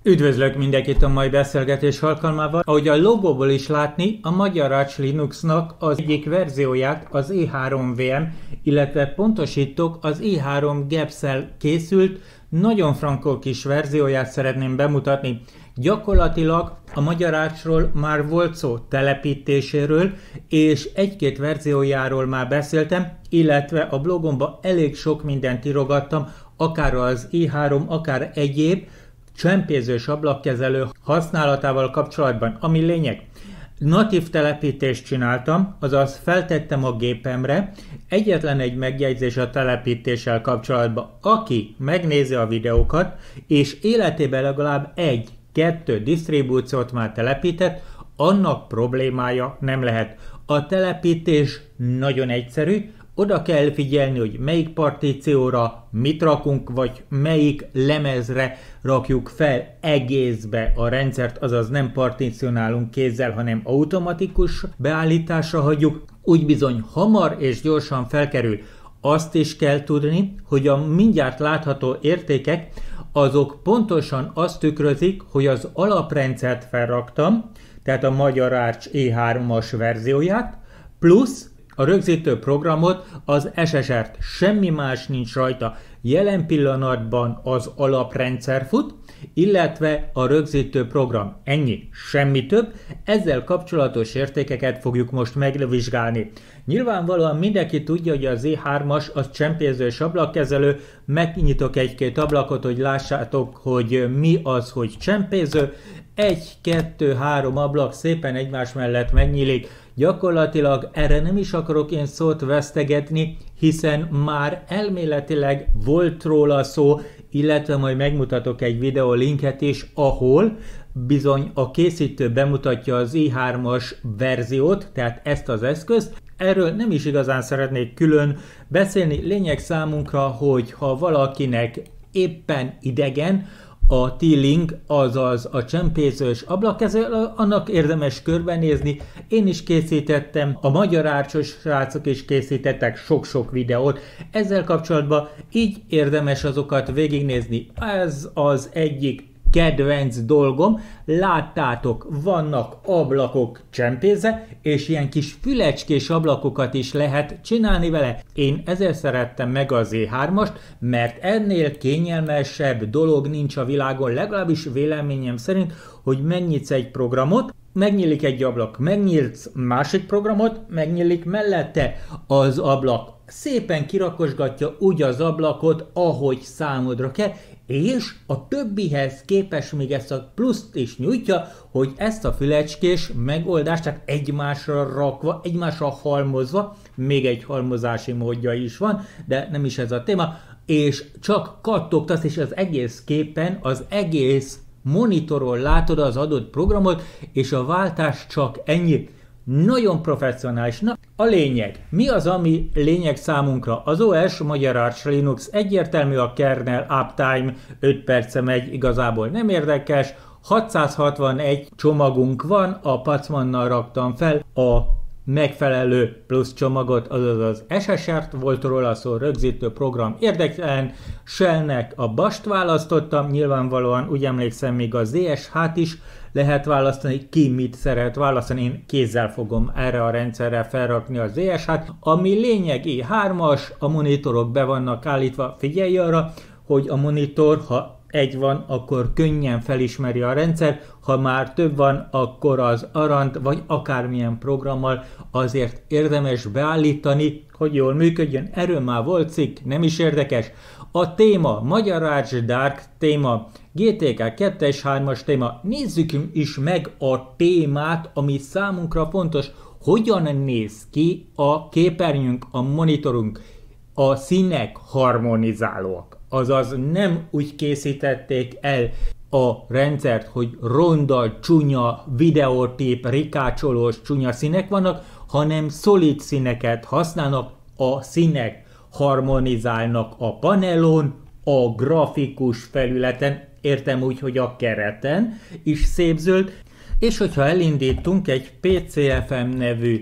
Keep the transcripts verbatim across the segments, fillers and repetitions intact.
Üdvözlök mindenkit a mai beszélgetés alkalmával. Ahogy a logóból is látni, a Magyar Arch Linuxnak az egyik verzióját, az i három vé em, illetve pontosítok, az i három gepszel készült, nagyon frankó kis verzióját szeretném bemutatni. Gyakorlatilag a Magyar Archról már volt szó telepítéséről, és egy-két verziójáról már beszéltem, illetve a blogomban elég sok mindent írogattam, akár az i három, akár egyéb csempézős ablakkezelő használatával kapcsolatban. Ami lényeg, natív telepítést csináltam, azaz feltettem a gépemre. Egyetlen egy megjegyzés a telepítéssel kapcsolatban. Aki megnézi a videókat, és életében legalább egy-kettő disztribúciót már telepített, annak problémája nem lehet. A telepítés nagyon egyszerű, oda kell figyelni, hogy melyik partícióra mit rakunk, vagy melyik lemezre rakjuk fel egészbe a rendszert, azaz nem particionálunk kézzel, hanem automatikus beállításra hagyjuk. Úgy bizony hamar és gyorsan felkerül. Azt is kell tudni, hogy a mindjárt látható értékek azok pontosan azt tükrözik, hogy az alaprendszert felraktam, tehát a Magyar Arch i hármas verzióját, plusz a rögzítő programot, az es es er-t, semmi más nincs rajta. Jelen pillanatban az alaprendszer fut, illetve a rögzítő program. Ennyi, semmi több. Ezzel kapcsolatos értékeket fogjuk most megvizsgálni. Nyilvánvalóan mindenki tudja, hogy az i hármas az csempézős ablakkezelő. Megnyitok egy-két ablakot, hogy lássátok, hogy mi az, hogy csempéző. Egy, kettő, három ablak szépen egymás mellett megnyílik. Gyakorlatilag erre nem is akarok én szót vesztegetni, hiszen már elméletileg volt róla szó, illetve majd megmutatok egy videó linket is, ahol bizony a készítő bemutatja az i hármas verziót, tehát ezt az eszközt. Erről nem is igazán szeretnék külön beszélni, lényeg számunkra, hogy ha valakinek éppen idegen a T-Link, azaz a csempézős ablakkezelő, annak érdemes körbenézni. Én is készítettem, a Magyar Archos srácok is készítettek sok-sok videót ezzel kapcsolatban, így érdemes azokat végignézni. Ez az egyik kedvenc dolgom. Láttátok, vannak ablakok csempézve, és ilyen kis fülecskés ablakokat is lehet csinálni vele. Én ezért szerettem meg az i hármast, mert ennél kényelmesebb dolog nincs a világon, legalábbis véleményem szerint, hogy megnyitsz egy programot, megnyílik egy ablak, megnyílsz másik programot, megnyílik mellette az ablak. Szépen kirakosgatja úgy az ablakot, ahogy számodra kell, és a többihez képes még ezt a pluszt is nyújtja, hogy ezt a fülecskés megoldást, tehát egymásra rakva, egymásra halmozva, még egy halmozási módja is van, de nem is ez a téma, és csak kattogtasz, és az egész képen, az egész monitoron látod az adott programot, és a váltás csak ennyi. Nagyon professzionális. Na, a lényeg. Mi az, ami lényeg számunkra? Az o es, Magyar Arch Linux egyértelmű, a kernel uptime öt perce megy, igazából nem érdekes. hatszázhatvanegy csomagunk van, a Pacmannal raktam fel a megfelelő plusz csomagot, azaz az es es er-t, volt róla szó, rögzítő program érdektelen, Shellnek a bast választottam, nyilvánvalóan úgy emlékszem, még a zé es há-t is lehet választani, ki mit szeret választani, én kézzel fogom erre a rendszerre felrakni a zé es há-t. Ami lényeg, i hármas, a monitorok be vannak állítva, figyelj arra, hogy a monitor, ha egy van, akkor könnyen felismeri a rendszer, ha már több van, akkor az arant, vagy akármilyen programmal azért érdemes beállítani, hogy jól működjön. Erről már volt cikk, nem is érdekes. A téma, Magyar Arch Dark téma, gé té ká kettes hármas téma. Nézzük is meg a témát, ami számunkra fontos. Hogyan néz ki a képernyőnk, a monitorunk? A színek harmonizálóak. Azaz nem úgy készítették el a rendszert, hogy ronda, csúnya, videótép, rikácsolós, csúnya színek vannak, hanem szolid színeket használnak, a színek harmonizálnak a panelon, a grafikus felületen, értem úgy, hogy a kereten is szép zöld, és hogyha elindítunk egy pé cé ef em nevű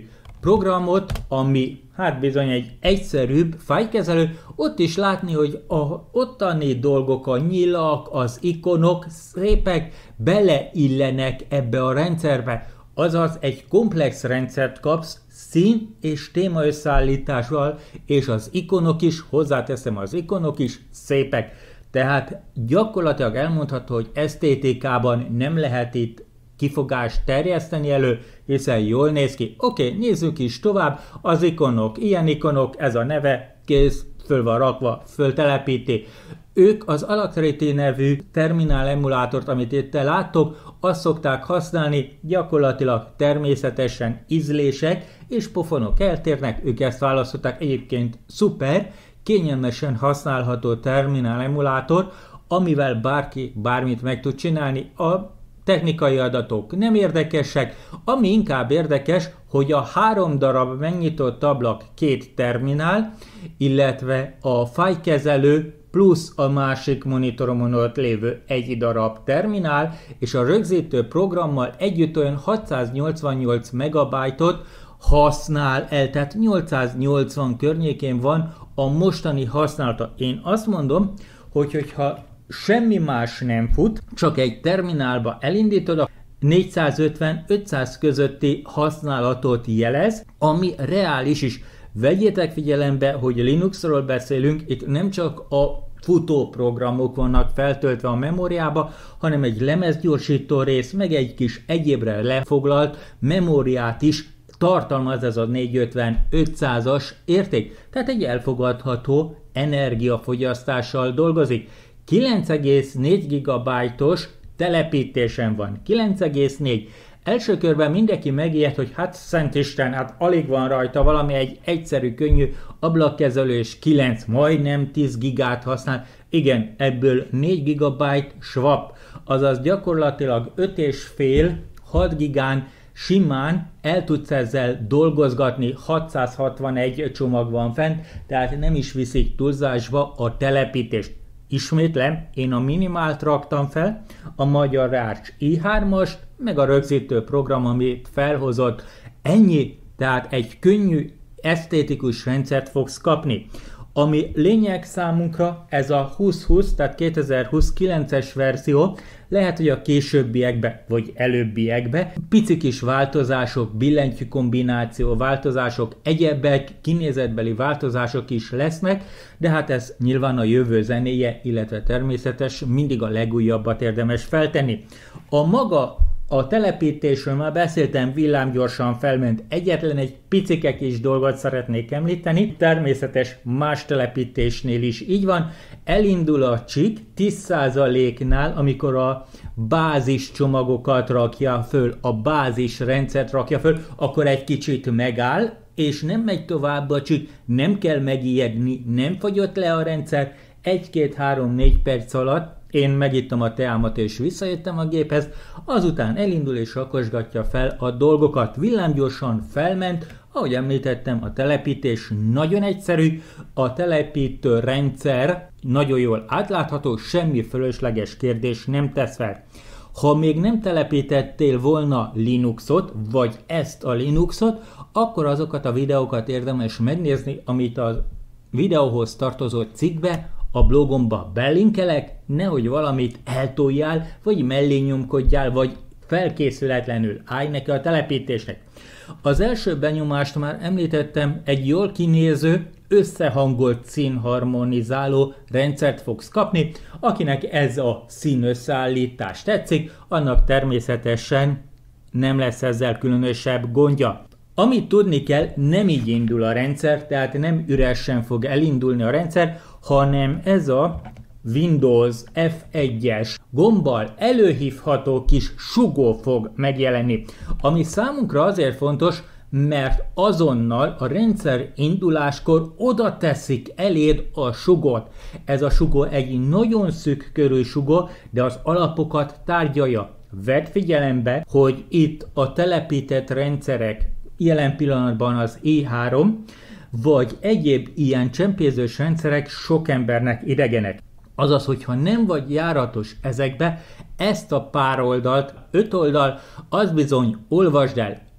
programot, ami hát bizony egy egyszerűbb fájlkezelő, ott is látni, hogy a ottani dolgok, a nyilak, az ikonok szépek beleillenek ebbe a rendszerbe. Azaz egy komplex rendszert kapsz szín és téma összeállítással, és az ikonok is, hozzáteszem, az ikonok is szépek. Tehát gyakorlatilag elmondható, hogy esztétikában nem lehet itt kifogást terjeszteni elő, hiszen jól néz ki. Oké, okay, nézzük is tovább, az ikonok, ilyen ikonok, ez a neve, kész, föl van rakva, föltelepíti. Ők az Alacrity nevű terminál emulátort, amit itt te láttok, azt szokták használni, gyakorlatilag természetesen ízlések és pofonok eltérnek, ők ezt választották, egyébként szuper, kényelmesen használható terminál emulátor, amivel bárki bármit meg tud csinálni. A technikai adatok nem érdekesek, ami inkább érdekes, hogy a három darab megnyitott ablak két terminál, illetve a fájlkezelő plusz a másik monitoromon ott lévő egy darab terminál, és a rögzítő programmal együtt olyan hatszáznyolcvannyolc megabájtot használ el, tehát nyolcszáznyolcvan környékén van a mostani használata. Én azt mondom, hogy hogyha semmi más nem fut, csak egy terminálba elindítod, a négyszázötven-ötszáz közötti használatot jelez, ami reális is. Vegyétek figyelembe, hogy Linuxról beszélünk, itt nem csak a futóprogramok vannak feltöltve a memóriába, hanem egy lemezgyorsító rész, meg egy kis egyébre lefoglalt memóriát is tartalmaz ez a négyszázötven-ötszázas érték. Tehát egy elfogadható energiafogyasztással dolgozik. kilenc egész négy gigabájtos telepítésen van. kilenc egész négy. Első körben mindenki megijed, hogy hát szent Isten, hát alig van rajta valami, egy egyszerű, könnyű ablakkezelő, és kilenc, majdnem tíz gigát használ. Igen, ebből négy gigabyte swap, azaz gyakorlatilag öt egész öt-hat gigán simán el tudsz ezzel dolgozgatni, hatszázhatvanegy csomag van fent, tehát nem is viszik túlzásba a telepítést. Ismétlem, én a minimált raktam fel, a Magyar Arch i hármast, meg a rögzítő program, amit felhozott. Ennyi, tehát egy könnyű, esztétikus rendszert fogsz kapni. Ami lényeg számunkra, ez a húsz húsz, tehát kétezer-huszonkilences verzió, lehet, hogy a későbbiekbe, vagy előbbiekbe pici kis változások, billentyű kombináció változások, egyebek, kinézetbeli változások is lesznek, de hát ez nyilván a jövő zenéje, illetve természetes, mindig a legújabbat érdemes feltenni. A maga a telepítésről már beszéltem, villámgyorsan felment, egyetlen egy picike kis dolgot szeretnék említeni, természetes más telepítésnél is így van, elindul a csik tíz százaléknál, amikor a bázis csomagokat rakja föl, a bázis rendszert rakja föl, akkor egy kicsit megáll, és nem megy tovább a csik, nem kell megijedni, nem fagyott le a rendszer, egy-két-három-négy perc alatt én megittam a teámat és visszajöttem a géphez, azután elindul és rakosgatja fel a dolgokat. Villámgyorsan felment, ahogy említettem, a telepítés nagyon egyszerű, a telepítő rendszer nagyon jól átlátható, semmi fölösleges kérdés nem tesz fel. Ha még nem telepítettél volna Linuxot, vagy ezt a Linuxot, akkor azokat a videókat érdemes megnézni, amit a videóhoz tartozó cikkbe, a blogomba belinkelek, nehogy valamit eltoljál, vagy mellé nyomkodjál, vagy felkészületlenül állj neki a telepítésnek. Az első benyomást már említettem, egy jól kinéző, összehangolt színharmonizáló rendszert fogsz kapni, akinek ez a színösszeállítás tetszik, annak természetesen nem lesz ezzel különösebb gondja. Amit tudni kell, nem így indul a rendszer, tehát nem üresen fog elindulni a rendszer, hanem ez a Windows F egyes gombbal előhívható kis sugó fog megjelenni, ami számunkra azért fontos, mert azonnal a rendszer induláskor oda teszik eléd a sugót. Ez a sugó egy nagyon szűk körű sugó, de az alapokat tárgyalja. Vedd figyelembe, hogy itt a telepített rendszerek, jelen pillanatban az i három, vagy egyéb ilyen csempézős rendszerek sok embernek idegenek. Azaz, hogyha nem vagy járatos ezekbe, ezt a pár oldalt, öt oldal, az bizony olvasd el.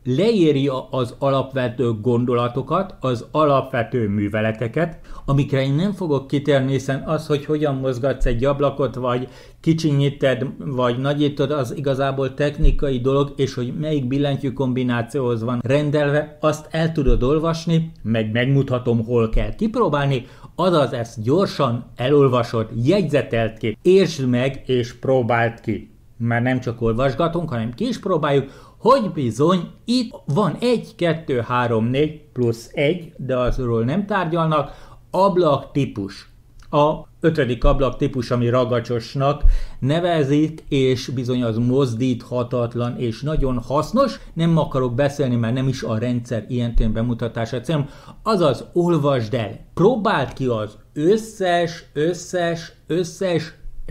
leírja az alapvető gondolatokat, az alapvető műveleteket, amikre én nem fogok kitérni, hiszen az, hogy hogyan mozgatsz egy ablakot, vagy kicsinyíted, vagy nagyítod, az igazából technikai dolog, és hogy melyik billentyű kombinációhoz van rendelve, azt el tudod olvasni, meg megmutatom, hol kell kipróbálni, azaz ezt gyorsan elolvasod, jegyzetelt ki, értsd meg és próbáld ki. Mert nem csak olvasgatunk, hanem ki is próbáljuk, hogy bizony itt van egy, kettő, három, négy plusz egy, de azról nem tárgyalnak, ablak típus. A ötödik ablak típus, ami ragacsosnak nevezik, és bizony az mozdíthatatlan és nagyon hasznos. Nem akarok beszélni, mert nem is a rendszer ilyen tém bemutatása célom. Azaz olvasd el, próbáld ki az összes, összes, összes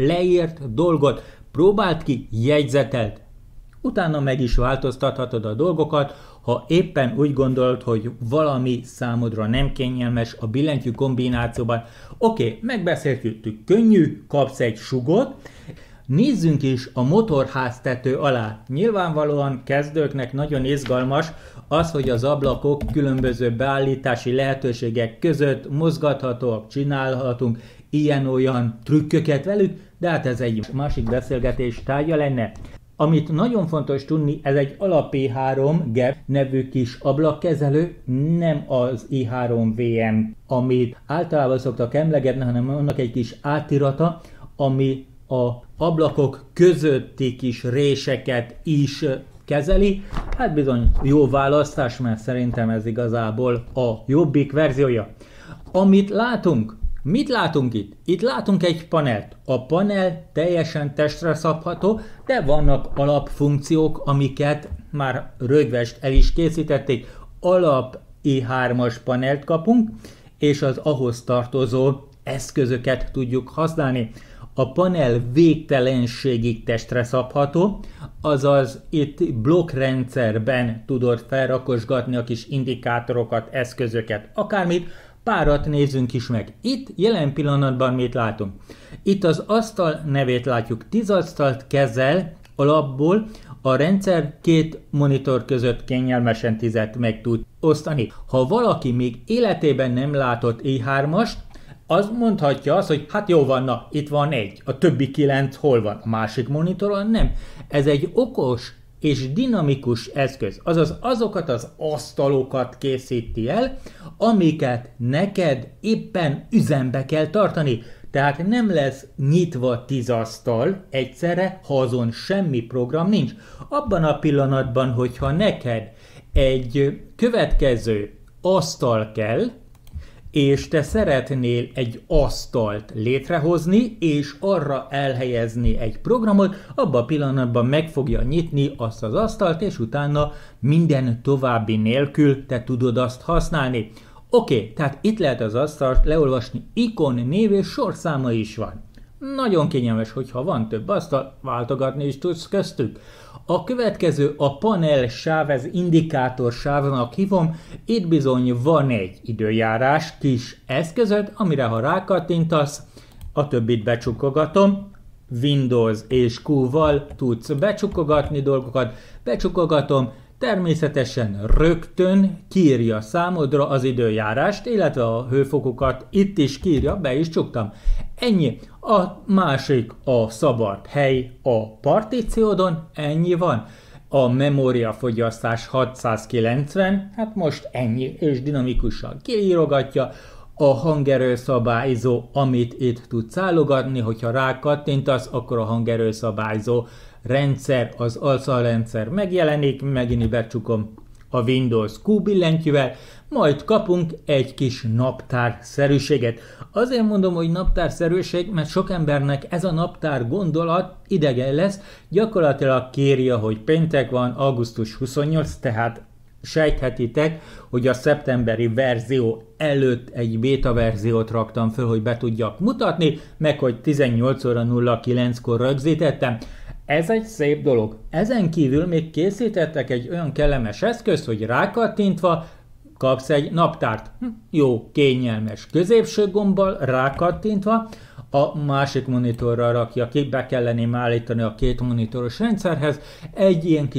leírt dolgot, próbáld ki, jegyzetelt. Utána meg is változtathatod a dolgokat, ha éppen úgy gondolod, hogy valami számodra nem kényelmes a billentyű kombinációban. Oké, okay, megbeszéltük, könnyű, kapsz egy sugot. Nézzünk is a motorháztető alá. Nyilvánvalóan kezdőknek nagyon izgalmas az, hogy az ablakok különböző beállítási lehetőségek között mozgathatóak, csinálhatunk ilyen-olyan trükköket velük, de hát ez egy másik beszélgetés tárgya lenne. Amit nagyon fontos tudni, ez egy alap i három gép nevű kis ablakkezelő, nem az i három vé em, amit általában szoktak emlegetni, hanem annak egy kis átirata, ami a ablakok közötti kis réseket is kezeli. Hát bizony jó választás, mert szerintem ez igazából a jobbik verziója. Amit látunk, mit látunk itt? Itt látunk egy panelt. A panel teljesen testre szabható, de vannak alapfunkciók, amiket már rögvest el is készítették. Alap i hármas panelt kapunk, és az ahhoz tartozó eszközöket tudjuk használni. A panel végtelenségig testre szabható, azaz itt blokkrendszerben tudod felrakosgatni a kis indikátorokat, eszközöket, akármit. Párat nézzünk is meg. Itt jelen pillanatban mit látunk? Itt az asztal nevét látjuk. tíz asztalt kezel alapból, a rendszer két monitor között kényelmesen tízet meg tud osztani. Ha valaki még életében nem látott i hármast, az mondhatja azt, hogy hát jó van, na, itt van egy, a többi kilenc hol van? A másik monitoron nem. Ez egy okos és dinamikus eszköz, azaz azokat az asztalokat készíti el, amiket neked éppen üzembe kell tartani. Tehát nem lesz nyitva tíz asztal egyszerre, ha azon semmi program nincs. Abban a pillanatban, hogyha neked egy következő asztal kell, és te szeretnél egy asztalt létrehozni, és arra elhelyezni egy programot, abban a pillanatban meg fogja nyitni azt az asztalt, és utána minden további nélkül te tudod azt használni. Oké, okay, tehát itt lehet az asztalt leolvasni, ikon, név és sorszáma is van. Nagyon kényelmes, hogyha van több asztal, váltogatni is tudsz köztük. A következő a panel sáv, ez indikátor sávnak hívom, itt bizony van egy időjárás kis eszközöd, amire ha rákattintasz, a többit becsukogatom, Windows és Q-val tudsz becsukogatni dolgokat, becsukogatom, természetesen rögtön kiírja számodra az időjárást, illetve a hőfokokat itt is kiírja, be is csuktam. Ennyi. A másik a szabad hely a partíciódon, ennyi van. A memóriafogyasztás hatszázkilencven, hát most ennyi, és dinamikusan kiírogatja. A hangerőszabályzó, amit itt tudsz állogatni, hogyha rákattintasz, akkor a hangerőszabályzó rendszer, az alszalrendszer megjelenik, megint becsukom a Windows Q billentyűvel, majd kapunk egy kis naptárszerűséget. Azért mondom, hogy naptárszerűség, mert sok embernek ez a naptár gondolat idegen lesz, gyakorlatilag kérje, hogy péntek van, augusztus huszonnyolc, tehát sejthetitek, hogy a szeptemberi verzió előtt egy beta verziót raktam föl, hogy be tudjak mutatni, meg hogy tizennyolc óra nulla kilenckor rögzítettem. Ez egy szép dolog. Ezen kívül még készítettek egy olyan kellemes eszközt, hogy rákattintva kapsz egy naptárt. Hm, jó, kényelmes. Középső gombbal rákattintva a másik monitorra rakja ki, be kellene állítani a két monitoros rendszerhez. Egy ilyen kis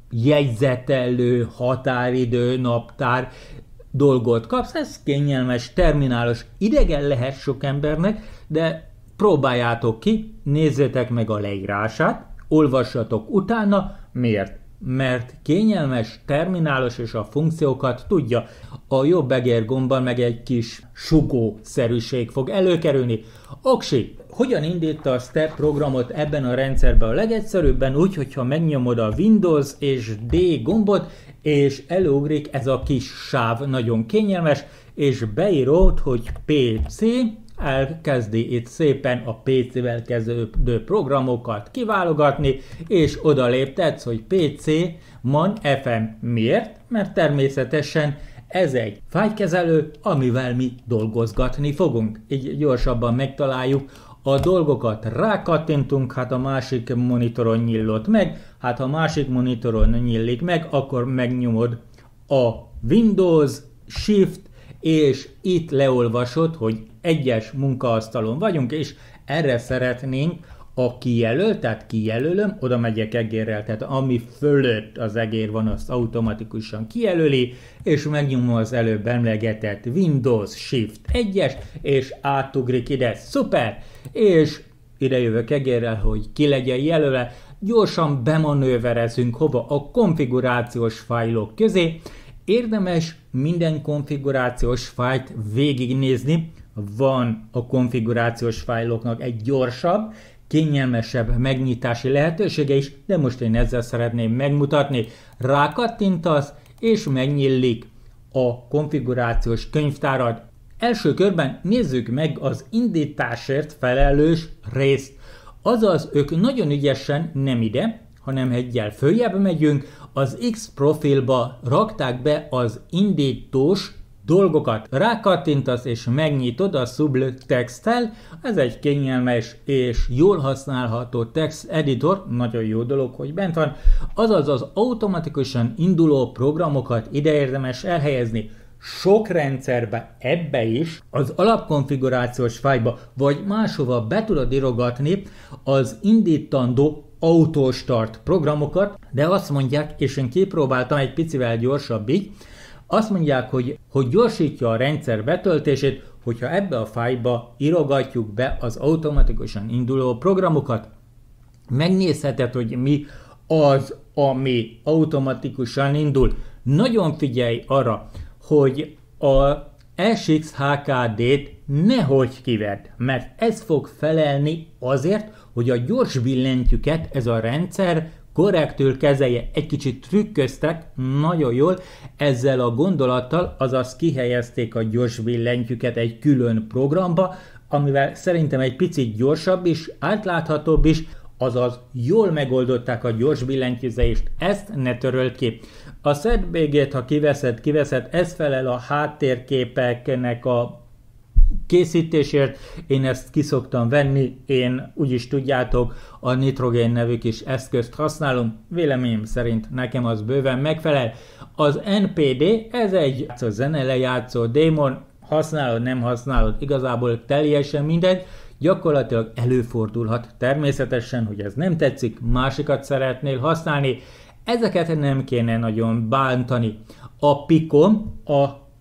jegyzetelő, határidő, naptár dolgot kapsz, ez kényelmes, terminálos, idegen lehet sok embernek, de próbáljátok ki, nézzétek meg a leírását, olvassatok utána, miért? Mert kényelmes, terminálos és a funkciókat tudja. A jobb egérgombbal meg egy kis sugószerűség fog előkerülni. Oksi, hogyan indítasz te programot ebben a rendszerben? A legegyszerűbben úgy, hogyha megnyomod a Windows és D gombot, és előugrik ez a kis sáv, nagyon kényelmes, és beírod, hogy pé cé, elkezdi itt szépen a pé cével kezdődő programokat kiválogatni, és oda léptetsz, hogy pé cé man ef em. Miért? Mert természetesen ez egy fájlkezelő, amivel mi dolgozgatni fogunk. Így gyorsabban megtaláljuk a dolgokat, rákattintunk, hát a másik monitoron nyílott meg, hát ha a másik monitoron nyílik meg, akkor megnyomod a Windows, Shift, és itt leolvasod, hogy egyes munkaasztalon vagyunk, és erre szeretnénk a kijelölt, tehát kijelölöm, oda megyek egérrel, tehát ami fölött az egér van, azt automatikusan kijelöli, és megnyomom az előbb emlegetett Windows Shift egyes, és átugrik ide, szuper, és ide jövök egérrel, hogy ki legyen jelölve, gyorsan bemanőverezünk hova, a konfigurációs fájlok közé. Érdemes minden konfigurációs fájlt végignézni, van a konfigurációs fájloknak egy gyorsabb, kényelmesebb megnyitási lehetősége is, de most én ezzel szeretném megmutatni. Rákattintasz, és megnyílik a konfigurációs könyvtárad. Első körben nézzük meg az indításért felelős részt. Azaz ők nagyon ügyesen nem ide, hanem egyel följebb megyünk, az X profilba rakták be az indítós dolgokat. Rákattintasz és megnyitod a Subtext-tel, ez egy kényelmes és jól használható text editor, nagyon jó dolog, hogy bent van, azaz az automatikusan induló programokat ide érdemes elhelyezni. Sok rendszerbe, ebbe is, az alapkonfigurációs fájlba, vagy máshova be tudod írogatni az indítandó autostart programokat, de azt mondják, és én kipróbáltam egy picivel gyorsabb így, azt mondják, hogy, hogy gyorsítja a rendszer betöltését, hogyha ebbe a fájlba írogatjuk be az automatikusan induló programokat. Megnézheted, hogy mi az, ami automatikusan indul. Nagyon figyelj arra, hogy a es iksz há ká dét nehogy kivedd, mert ez fog felelni azért, hogy a gyors billentyűket ez a rendszer korrektül kezelje. Egy kicsit trükköztek, nagyon jól, ezzel a gondolattal, azaz kihelyezték a gyors billentyűket egy külön programba, amivel szerintem egy picit gyorsabb is, átláthatóbb is, azaz jól megoldották a gyors billentyűzést, ezt ne töröld ki. A setbg-t, ha kiveszed, kiveszed, ez felel a háttérképeknek a készítésért, én ezt kiszoktam venni, én úgyis tudjátok, a Nitrogén nevű kis eszközt használom, véleményem szerint nekem az bőven megfelel. Az en pé dé, ez egy zene lejátszó démon, használod, nem használod, igazából teljesen mindegy, gyakorlatilag előfordulhat természetesen, hogy ez nem tetszik, másikat szeretnél használni, ezeket nem kéne nagyon bántani. A Picom a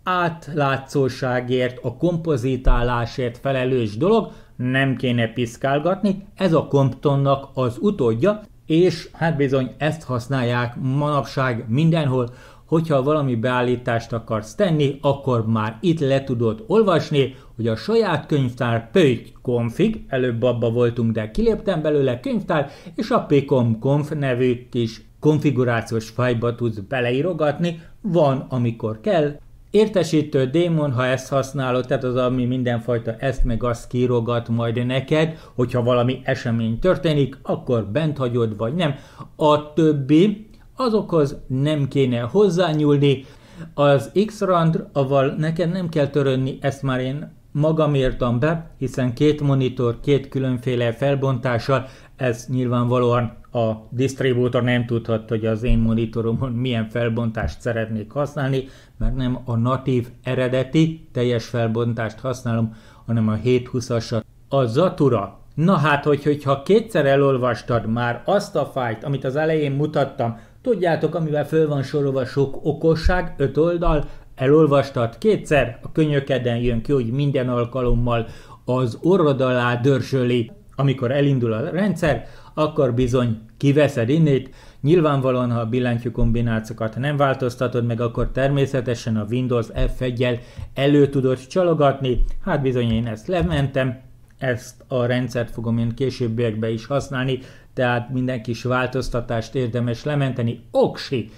átlátszóságért, a kompozitálásért felelős dolog, nem kéne piszkálgatni, ez a Comptonnak az utódja, és hát bizony ezt használják manapság mindenhol, hogyha valami beállítást akarsz tenni, akkor már itt le tudod olvasni, hogy a saját könyvtár pöjt config, előbb abba voltunk, de kiléptem belőle könyvtár, és a picom conf nevű kis konfigurációs fájlba tudsz beleírogatni, van amikor kell. Értesítő démon, ha ezt használod, tehát az, ami mindenfajta ezt meg azt kiírogat majd neked, hogyha valami esemény történik, akkor bent hagyod, vagy nem. A többi, azokhoz nem kéne hozzányúlni. Az X-rand, avval neked nem kell törődni, ezt már én magam írtam be, hiszen két monitor, két különféle felbontással, ez nyilvánvalóan a disztribútor nem tudhat, hogy az én monitoromon milyen felbontást szeretnék használni, mert nem a natív, eredeti, teljes felbontást használom, hanem a hétszázhúszasat. A Zatura. Na hát, hogy, hogyha kétszer elolvastad már azt a fájlt, amit az elején mutattam, Tudjátok, amivel föl van sorolva sok okosság, öt oldal, elolvastad kétszer, a könyökeden jön ki, hogy minden alkalommal az orrod alá dörzsöli. Amikor elindul a rendszer, akkor bizony kiveszed innét. Nyilvánvalóan, ha a billentyű kombinációkat nem változtatod meg, akkor természetesen a Windows F egyel elő tudod csalogatni. Hát bizony én ezt lementem, ezt a rendszert fogom én későbbiekben is használni, tehát minden kis változtatást érdemes lementeni. Oksi!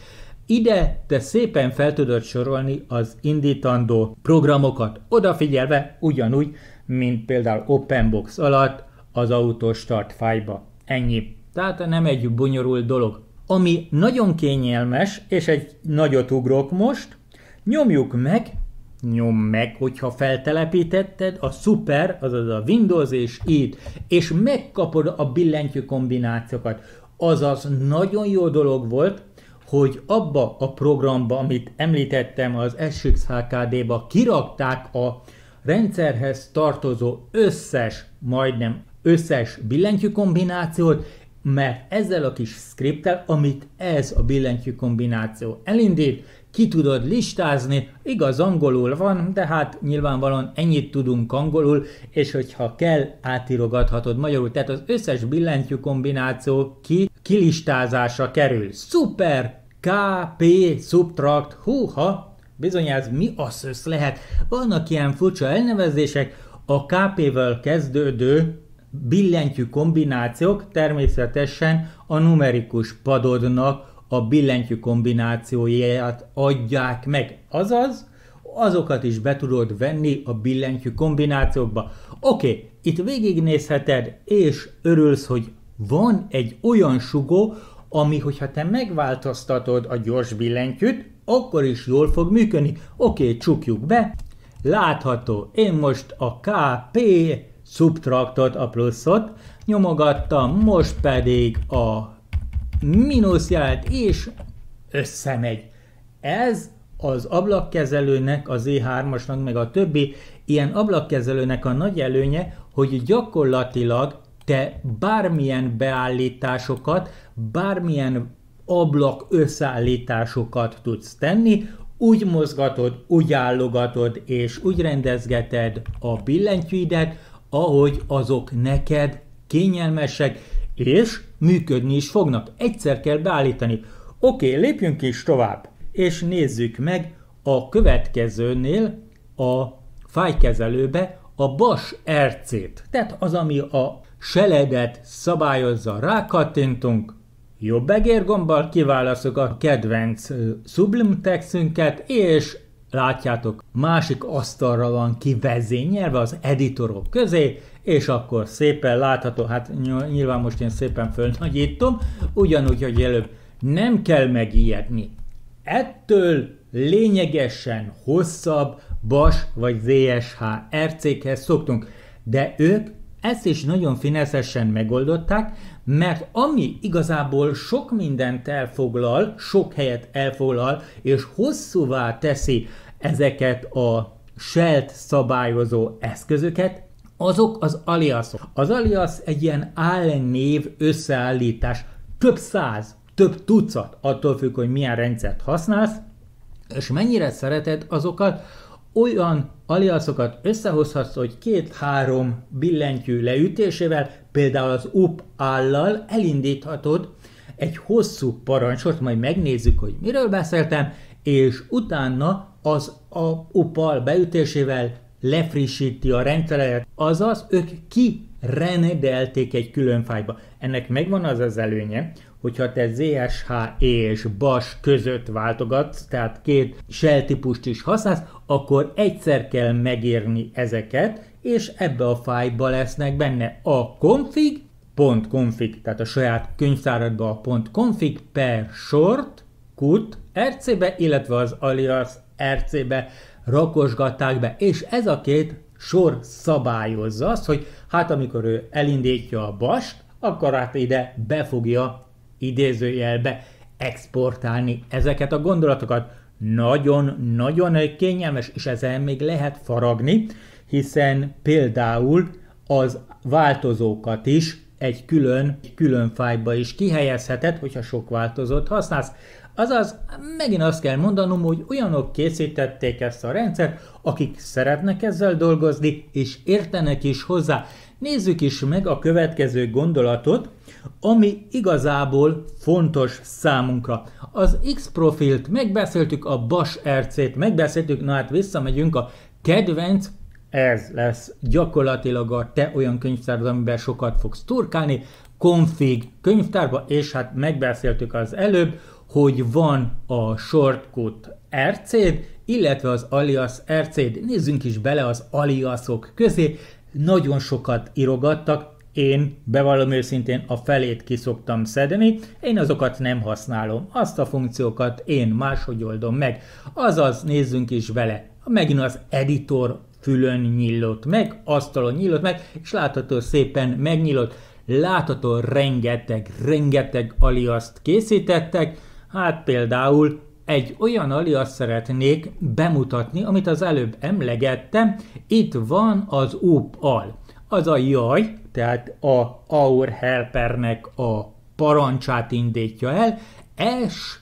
Ide te szépen fel tudod sorolni az indítandó programokat, odafigyelve ugyanúgy, mint például OpenBox alatt az AutoStart fájlba. Ennyi. Tehát nem egy bonyolult dolog. Ami nagyon kényelmes, és egy nagyot ugrok most, nyomjuk meg, nyom meg, hogyha feltelepítetted a Super, azaz a Windows és itt, és megkapod a billentyű kombinációkat. Azaz nagyon jó dolog volt, hogy abba a programba, amit említettem, az es iksz há ká dé-ba kirakták a rendszerhez tartozó összes, majdnem összes billentyű kombinációt, mert ezzel a kis scripttel, amit ez a billentyű kombináció elindít, ki tudod listázni, igaz angolul van, de hát nyilvánvalóan ennyit tudunk angolul, és hogyha kell, átírogathatod magyarul, tehát az összes billentyű kombináció ki, kilistázásra kerül. Super! ká pé subtract, húha! Bizony ez mi az össz lehet? Vannak ilyen furcsa elnevezések, a ká pé-vel kezdődő billentyű kombinációk természetesen a numerikus padodnak a billentyű kombinációját adják meg. Azaz, azokat is be tudod venni a billentyű kombinációkba. Oké, okay, itt végignézheted, és örülsz, hogy van egy olyan sugó, ami, hogyha te megváltoztatod a gyors billentyűt, akkor is jól fog működni. Oké, okay, csukjuk be. Látható, én most a ká pé subtractot, a pluszot nyomogattam, most pedig a mínuszjelet, és összemegy. Ez az ablakkezelőnek, az é hármasnak, meg a többi ilyen ablakkezelőnek a nagy előnye, hogy gyakorlatilag te bármilyen beállításokat, bármilyen ablak összeállításokat tudsz tenni, úgy mozgatod, úgy állogatod, és úgy rendezgeted a billentyűidet, ahogy azok neked kényelmesek, és működni is fognak. Egyszer kell beállítani. Oké, okay, lépjünk is tovább, és nézzük meg a következőnél a fájlkezelőbe a Bash er cét. Tehát az, ami a seledet szabályozza, rákattintunk, jobb egérgombbal kiválasztjuk a kedvenc Sublime textünket, és látjátok, másik asztalra van kivezényelve az editorok közé, és akkor szépen látható, hát nyilván most én szépen fölnagyítom, ugyanúgy, hogy előbb nem kell megijedni. Ettől lényegesen hosszabb Bash vagy zé es há er cékhez szoktunk, de ők ezt is nagyon fineszesen megoldották, mert ami igazából sok mindent elfoglal, sok helyet elfoglal, és hosszúvá teszi ezeket a shell-t szabályozó eszközöket, azok az aliasok. Az alias egy ilyen álnév összeállítás, több száz, több tucat, attól függ, hogy milyen rendszert használsz, és mennyire szereted azokat, olyan aliasokat összehozhatsz, hogy két-három billentyű leütésével, például az up állal elindíthatod egy hosszú parancsot, majd megnézzük, hogy miről beszéltem, és utána az a up-al beütésével lefrissíti a rendszeret, azaz ők kirendelték egy külön fájlba. Ennek megvan az az előnye, hogyha te zé es há és Bash között váltogatsz, tehát két shell típust is használsz, akkor egyszer kell megírni ezeket, és ebbe a fájlba lesznek benne a config, .config, tehát a saját könyvtáradba a .config per short, cut er cé-be, illetve az alias er cé-be rakosgatták be, és ez a két sor szabályozza azt, hogy hát amikor ő elindítja a Bash-t, akkor hát ide be fogja idézőjelbe exportálni ezeket a gondolatokat. Nagyon-nagyon kényelmes, és ezzel még lehet faragni, hiszen például az változókat is egy külön, egy külön fájlba is kihelyezheted, hogyha sok változót használsz. Azaz, megint azt kell mondanom, hogy olyanok készítették ezt a rendszert, akik szeretnek ezzel dolgozni, és értenek is hozzá. Nézzük is meg a következő gondolatot, ami igazából fontos számunkra. Az X-profilt megbeszéltük, a Bash er cét megbeszéltük, na hát visszamegyünk a kedvenc, ez lesz gyakorlatilag a te olyan könyvtárod, amiben sokat fogsz turkálni, config könyvtárba, és hát megbeszéltük az előbb, hogy van a shortcut er céd, illetve az alias er céd. Nézzünk is bele az aliasok közé, nagyon sokat írogattak, én bevallom őszintén a felét ki szoktam szedni, én azokat nem használom, azt a funkciókat én máshogy oldom meg. Azaz nézzünk is vele, megint az editor fülön nyílott meg, asztalon nyílott meg, és látható szépen megnyílott, látható rengeteg, rengeteg aliaszt készítettek, hát például egy olyan alias szeretnék bemutatni, amit az előbb emlegettem, itt van az up-al, az a jaj, tehát a our helpernek a parancsát indítja el, s,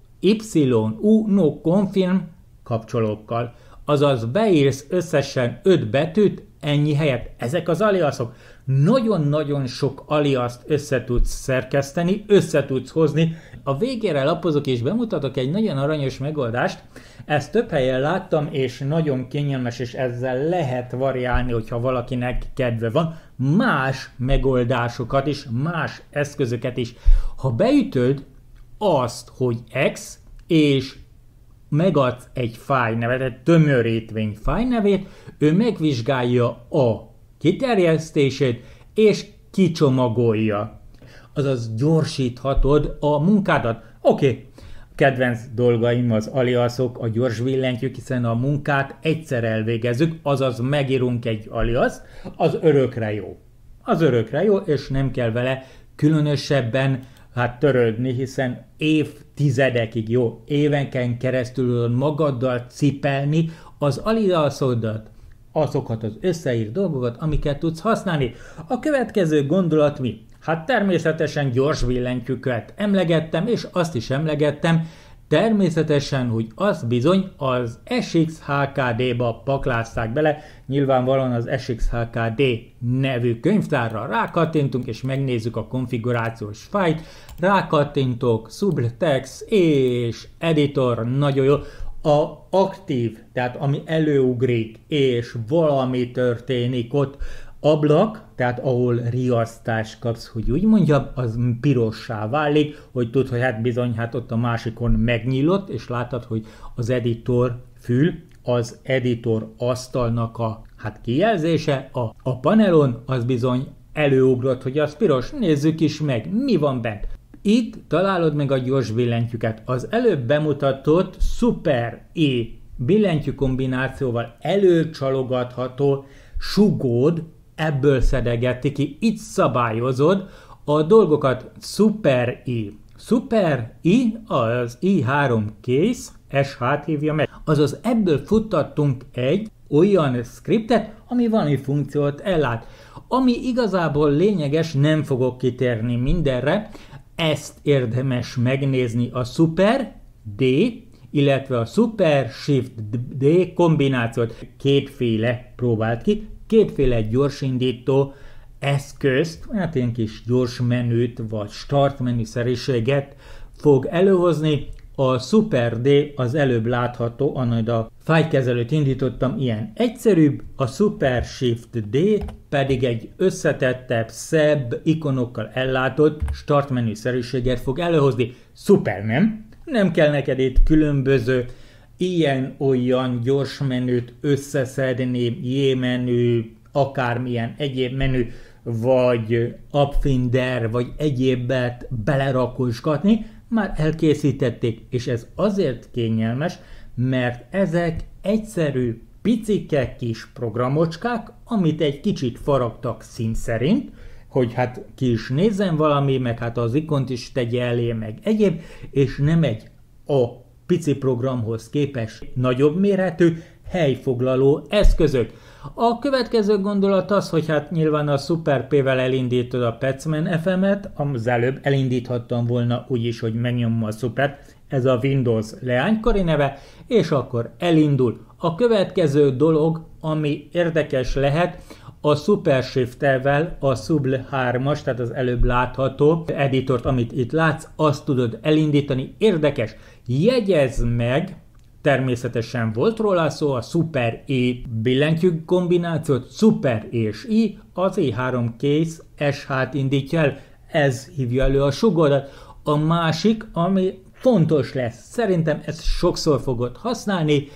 y, u, no confirm kapcsolókkal. Azaz beírsz összesen öt betűt, ennyi helyet. Ezek az aliasok. Nagyon-nagyon sok aliaszt össze tudsz szerkeszteni, össze tudsz hozni. A végére lapozok és bemutatok egy nagyon aranyos megoldást. Ezt több helyen láttam, és nagyon kényelmes, és ezzel lehet variálni, hogyha valakinek kedve van. Más megoldásokat is, más eszközöket is. Ha beütöd azt, hogy X, és megadsz egy fájlnevet, egy tömörítvény fájlnevét, ő megvizsgálja a kiterjesztését, és kicsomagolja. Azaz gyorsíthatod a munkádat. Oké, okay. Kedvenc dolgaim az aliasok, a gyors billentyűk, hiszen a munkát egyszer elvégezzük, azaz megírunk egy aliaszt, az örökre jó. Az örökre jó, és nem kell vele különösebben hát törődni, hiszen évtizedekig, jó, évenken keresztül magaddal cipelni az aliasodat, azokat az összeírt dolgokat, amiket tudsz használni. A következő gondolat mi? Hát természetesen gyors billentyűket emlegettem, és azt is emlegettem, természetesen, hogy azt bizony az es iksz há ká dé-ba paklázták bele, nyilvánvalóan az es iksz há ká dé nevű könyvtárra rákattintunk, és megnézzük a konfigurációs fájlt, rákattintok, subtext és editor, nagyon jó. A aktív, tehát ami előugrik, és valami történik ott, ablak, tehát ahol riasztást kapsz, hogy úgy mondjam, az pirossá válik, hogy tud, hogy hát bizony, hát ott a másikon megnyílott, és látod, hogy az editor fül, az editor asztalnak a hát kijelzése, a, a panelon az bizony előugrott, hogy az piros, nézzük is meg, mi van bent. Itt találod meg a gyors billentyűket. Az előbb bemutatott Super E billentyű kombinációval előcsalogatható sugód, ebből szedegeti ki, itt szabályozod a dolgokat. Super E. Super E az i három case, es há-t hívja meg. Azaz ebből futtattunk egy olyan scriptet, ami valami funkciót ellát. Ami igazából lényeges, nem fogok kitérni mindenre, ezt érdemes megnézni a Super D, illetve a Super Shift D kombinációt. Kétféle próbált ki, kétféle gyorsindító eszközt, hát ilyen kis gyors menüt vagy start menüszerűséget fog előhozni. A Super D az előbb látható, annak a fájlkezelőt indítottam, ilyen egyszerűbb, a Super Shift D pedig egy összetettebb, szebb ikonokkal ellátott start menüszerűséget fog előhozni. Szuper, nem? Nem kell neked itt különböző ilyen-olyan gyors menüt összeszedni, J-menü, akármilyen egyéb menü, vagy Upfinder, vagy egyébet belerakosgatni, már elkészítették, és ez azért kényelmes, mert ezek egyszerű, picike kis programocskák, amit egy kicsit faragtak szín szerint, hogy hát ki is nézzen valami, meg hát az ikont is tegye elé, meg egyéb, és nem egy a pici programhoz képest nagyobb méretű, helyfoglaló eszközök. A következő gondolat az, hogy hát nyilván a Super P-vel elindítod a Petsman ef em-et, az előbb elindíthattam volna úgyis, hogy megnyomom a Supert, ez a Windows leánykori neve, és akkor elindul. A következő dolog, ami érdekes lehet, a Super Shift-vel a Subl hármas, tehát az előbb látható editort, amit itt látsz, azt tudod elindítani. Érdekes, jegyezd meg, természetesen volt róla szó, a Super E billentyű kombinációt, Super és I, az E három kész es há-t indítja el, ez hívja elő a sugarat. A másik, ami fontos lesz, szerintem ezt sokszor fogod használni,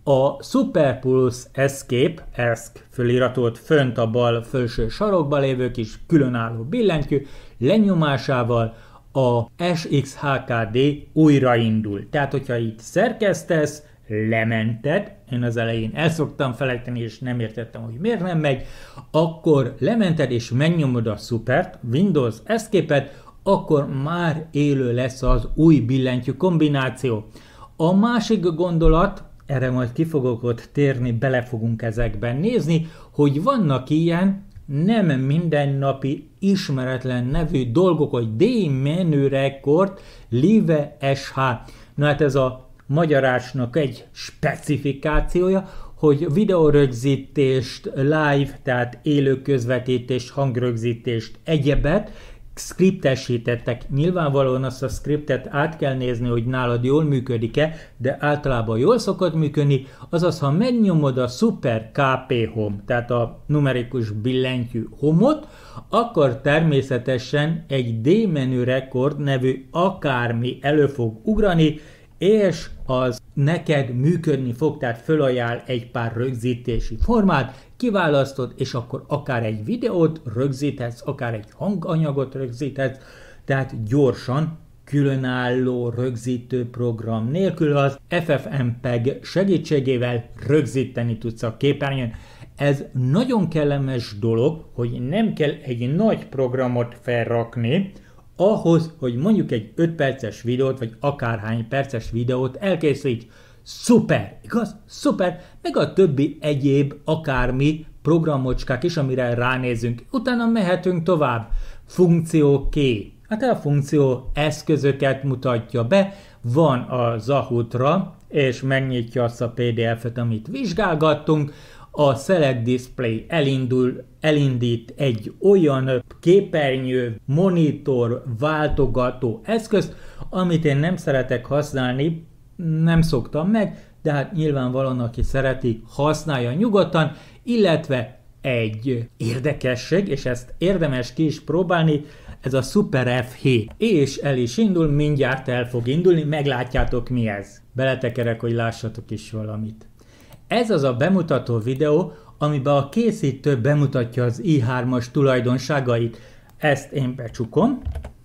a Super Plus Escape, Escape föliratot fönt a bal felső sarokba lévő kis különálló billentyű lenyomásával a es iksz há ká dé újraindul. Tehát, hogyha itt szerkesztesz, lemented, én az elején el szoktam felejteni, és nem értettem, hogy miért nem megy, akkor lemented és megnyomod a Supert, Windows Escape-et, akkor már élő lesz az új billentyű kombináció. A másik gondolat, erre majd ki fogok ott térni, bele fogunk ezekben nézni, hogy vannak ilyen nem mindennapi ismeretlen nevű dolgok, hogy D-menü rekord Live es há. Na hát ez a magyarásnak egy specifikációja, hogy videórögzítést, live, tehát élő közvetítést, hangrögzítést, egyebet skriptesítettek. Nyilvánvalóan azt a skriptet át kell nézni, hogy nálad jól működik-e, de általában jól szokott működni, azaz ha megnyomod a Super ká pé Home, tehát a numerikus billentyű Home-ot, akkor természetesen egy D-menü rekord nevű akármi elő fog ugrani, és az neked működni fog, tehát fölajánl egy pár rögzítési formát, kiválasztod, és akkor akár egy videót rögzíthetsz, akár egy hanganyagot rögzíthetsz, tehát gyorsan, különálló rögzítő program nélkül az ef ef em pé e gé segítségével rögzíteni tudsz a képernyőn. Ez nagyon kellemes dolog, hogy nem kell egy nagy programot felrakni, ahhoz, hogy mondjuk egy öt perces videót, vagy akárhány perces videót elkészíts. Szuper, igaz? Szuper, meg a többi egyéb akármi programocskák is, amire ránézünk. Utána mehetünk tovább. Funkció K. Hát a funkció eszközöket mutatja be, van a Zahutra, és megnyitja azt a pé dé ef-et, amit vizsgálgattunk. A Select Display elindul, elindít egy olyan képernyő, monitor, váltogató eszközt, amit én nem szeretek használni, nem szoktam meg, de hát nyilvánvalóan, aki szereti, használja nyugodtan, illetve egy érdekesség, és ezt érdemes ki is próbálni, ez a Super ef hét. És el is indul, mindjárt el fog indulni, meglátjátok mi ez. Beletekerek, hogy lássatok is valamit. Ez az a bemutató videó, amiben a készítő bemutatja az i hármas tulajdonságait. Ezt én becsukom,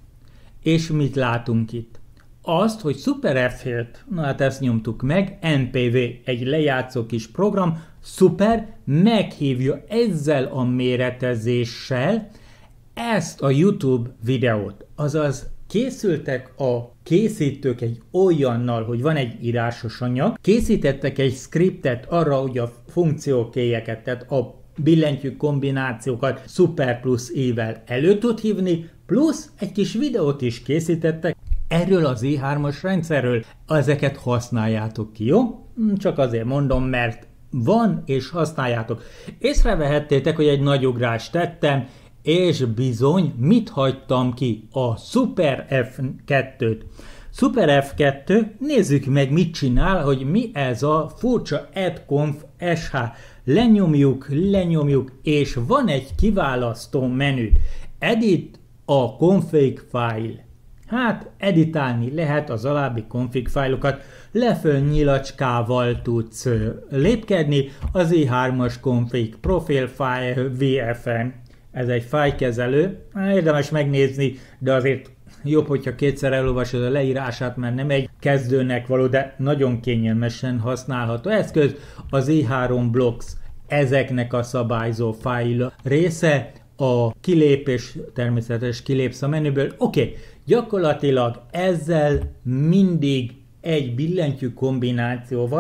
és mit látunk itt? Azt, hogy Super ef hét, na hát ezt nyomtuk meg, em pé vé, egy lejátszó kis program, Super meghívja ezzel a méretezéssel ezt a YouTube videót, azaz készültek a készítők egy olyannal, hogy van egy írásos anyag, készítettek egy scriptet arra, hogy a funkciókéjeket, tehát a billentyű kombinációkat Super Plus I-vel elő tud hívni, plusz egy kis videót is készítettek erről az i hármas rendszerről. Ezeket használjátok ki, jó? Csak azért mondom, mert van és használjátok. Észrevehettétek, hogy egy nagy ugrást tettem, és bizony, mit hagytam ki? A Super ef kettőt. Super ef kettő, nézzük meg, mit csinál, hogy mi ez a furcsa add-conf es há. Lenyomjuk, lenyomjuk, és van egy kiválasztó menü. Edit a config file. Hát, editálni lehet az alábbi config fájlokat, leföl nyilacskával tudsz lépkedni, az i hármas config, profile file, vé ef en. Ez egy fájlkezelő, érdemes megnézni, de azért jobb, hogyha kétszer elolvasod a leírását, mert nem egy kezdőnek való, de nagyon kényelmesen használható eszköz. Az i három blocks ezeknek a szabályzó fájl része, a kilépés, természetes kilépsz a menüből. Oké, okay. Gyakorlatilag ezzel mindig egy billentyű kombinációval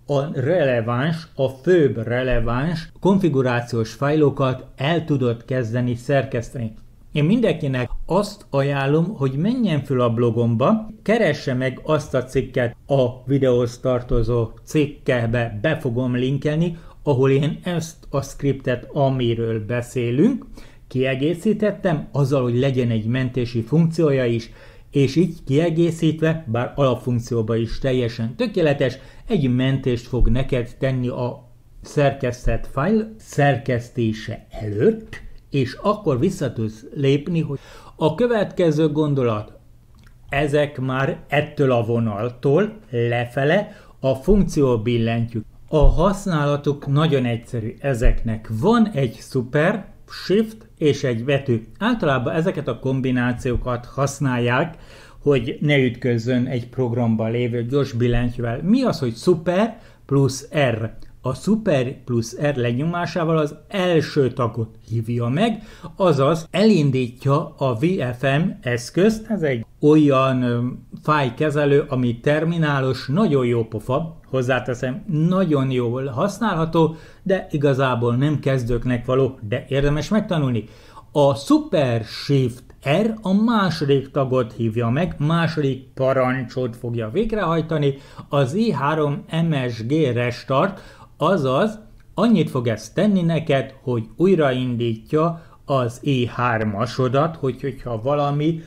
a releváns, a főbb releváns konfigurációs fájlokat el tudod kezdeni szerkeszteni. Én mindenkinek azt ajánlom, hogy menjen föl a blogomba, keresse meg azt a cikket, a videóhoz tartozó cikkebe be fogom linkelni, ahol én ezt a scriptet, amiről beszélünk, kiegészítettem, azzal, hogy legyen egy mentési funkciója is, és így kiegészítve, bár alapfunkcióban is teljesen tökéletes, egy mentést fog neked tenni a szerkesztett fájl szerkesztése előtt, és akkor vissza tudsz lépni, hogy a következő gondolat, ezek már ettől a vonaltól lefele a funkció billentyűk. A használatuk nagyon egyszerű ezeknek. Van egy szuper, shift és egy betű. Általában ezeket a kombinációkat használják, hogy ne ütközzön egy programban lévő gyors billentyűvel. Mi az, hogy szuper plusz R? A szuper plusz R lenyomásával az első tagot hívja meg, azaz elindítja a vé ef em eszközt, ez egy olyan fájlkezelő, ami terminálos, nagyon jó pofa, hozzáteszem, nagyon jól használható, de igazából nem kezdőknek való, de érdemes megtanulni. A Super Shift R a második tagot hívja meg, második parancsot fogja végrehajtani, az i három em es gé Restart, azaz annyit fog ezt tenni neked, hogy újraindítja az i hármasodat, hogy, hogyha valami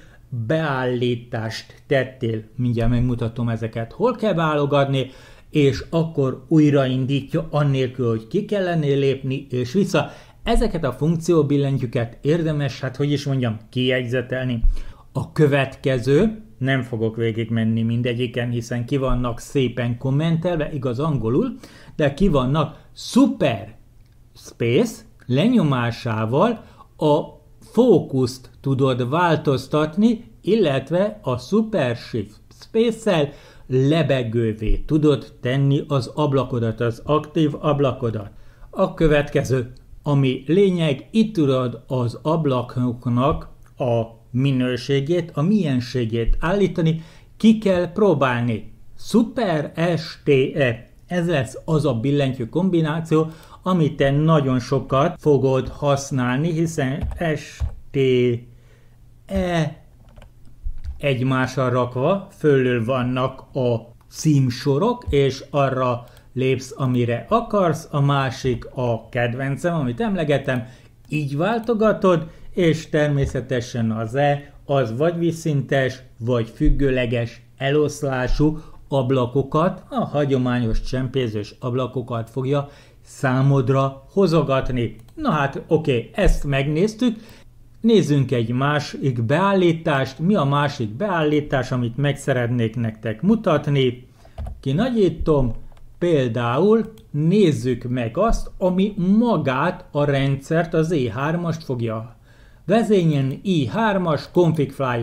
beállítást tettél, mindjárt megmutatom ezeket, hol kell válogatni, és akkor újraindítja annélkül, hogy ki kellene lépni, és vissza. Ezeket a funkcióbillentyűket érdemes, hát hogy is mondjam, kijegyzetelni. A következő, nem fogok végigmenni mindegyiken, hiszen ki vannak szépen kommentelve, igaz angolul, de ki vannak Super Space lenyomásával a fókuszt tudod változtatni, illetve a Super Shift Space-szel lebegővé tudod tenni az ablakodat, az aktív ablakodat. A következő, ami lényeg, itt tudod az ablakoknak a minőségét, a mienségét állítani, ki kell próbálni. Super es té e, ez lesz az a billentyű kombináció, amit te nagyon sokat fogod használni, hiszen es té e egymásra rakva, fölül vannak a címsorok, és arra lépsz, amire akarsz, a másik a kedvencem, amit emlegetem, így váltogatod, és természetesen az E az vagy vízszintes, vagy függőleges eloszlású ablakokat, a hagyományos csempézős ablakokat fogja számodra hozogatni. Na hát oké, okay, ezt megnéztük, nézzünk egy másik beállítást. Mi a másik beállítás, amit meg szeretnék nektek mutatni? Kinagyítom, például nézzük meg azt, ami magát a rendszert, az i hármast fogja vezényelni. i hármas config file,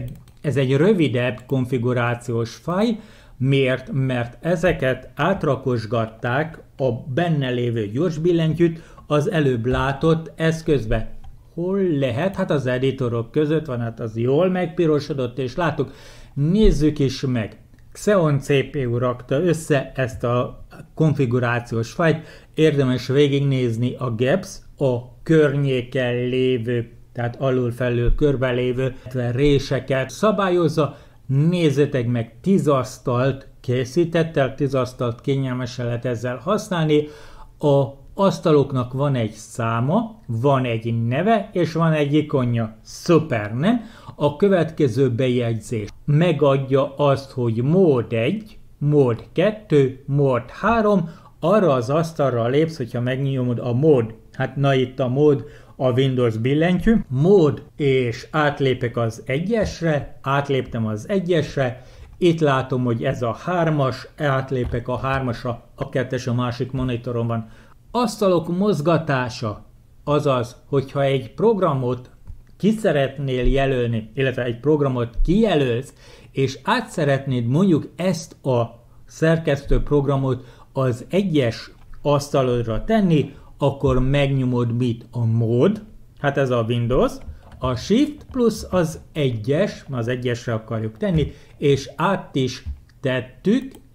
ez egy rövidebb konfigurációs fájl. Miért? Mert ezeket átrakosgatták a benne lévő gyors billentyűt az előbb látott eszközbe. Hol lehet? Hát az editorok között van, hát az jól megpirosodott, és láttuk. Nézzük is meg. Xeon cé pé u rakta össze ezt a konfigurációs fájlt. Érdemes végignézni a gaps, a környéken lévő, tehát alul-felül körbe lévő réseket szabályozza. Nézzétek meg, tíz asztalt készítettel, tíz asztalt kényelmesen lehet ezzel használni. A asztaloknak van egy száma, van egy neve, és van egy ikonja. Szuper, nem? A következő bejegyzés megadja azt, hogy mód egy, mód kettő, mód három, arra az asztalra lépsz, hogyha megnyomod a mód. Hát na itt a mód, a Windows billentyű. Mód, és átlépek az egyesre, átléptem az egyesre, itt látom, hogy ez a hármas, átlépek a hármasra, a kettes a másik monitoron van. Asztalok mozgatása, azaz, hogyha egy programot ki szeretnél jelölni, illetve egy programot kijelölsz, és át szeretnéd mondjuk ezt a szerkesztő programot az egyes asztalodra tenni, akkor megnyomod mit? A mód, hát ez a Windows, a Shift plusz az egyes, az egyesre akarjuk tenni, és át is tettük,